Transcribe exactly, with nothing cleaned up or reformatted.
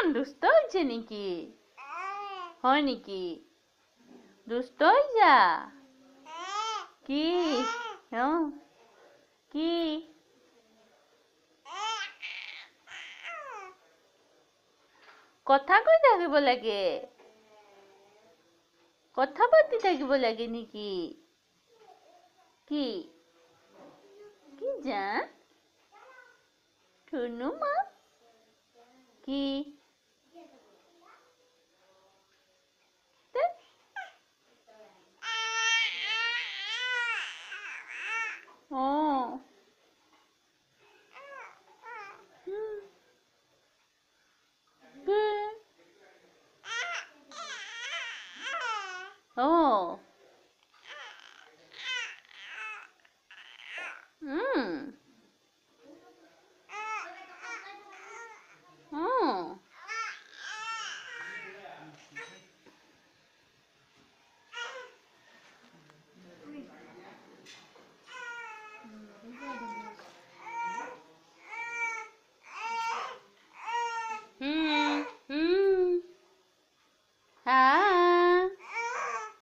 দুষ্ট হৈছে নেকি? হয় নেকি? দুষ্ট হৈছা? কি? অ কি? কথা কৈ থাকিব লাগে। কথা পাতি থাকিব লাগে নেকি? কি? কি জান? ধুনু মা? কি? অ অ উম